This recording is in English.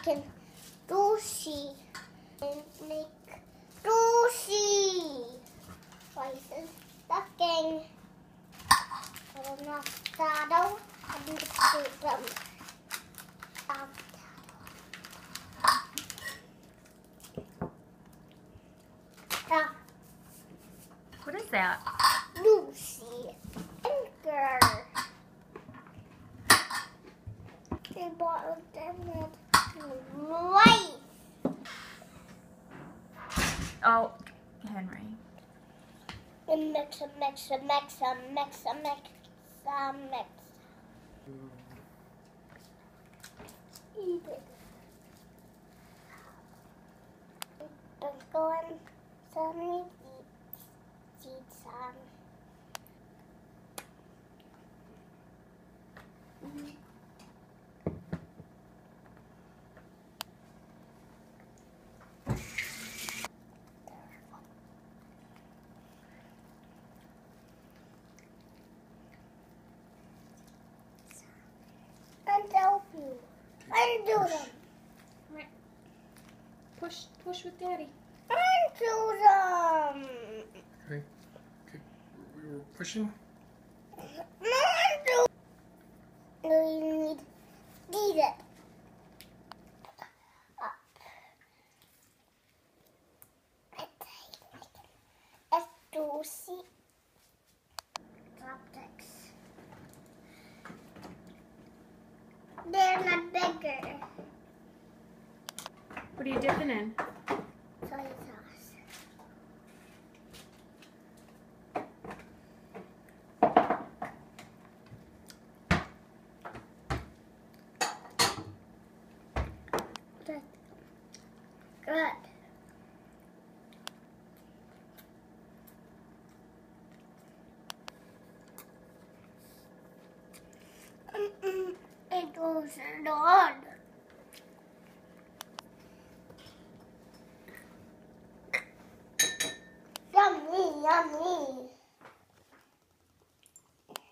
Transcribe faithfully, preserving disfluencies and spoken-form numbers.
making sushi. Make sushi. Rice is stuffing. So now saddle and the them. Ah. What is that? Lucy. Anchor. They bought them with rice. Oh, Henry. And mix and mix and mix and mix and mix and mix. Eat it. Sprinkle in some seeds. Seeds on. And help you. And do them. Right. Push, push with Daddy. And do them. Okay. Okay. We were pushing. And do. No, you need. Need it. Up. Let's do see. Optics. They're not bigger. What are you dipping in? Soy sauce. Good. Good. Mm-mm. It goes on. Yummy, yummy.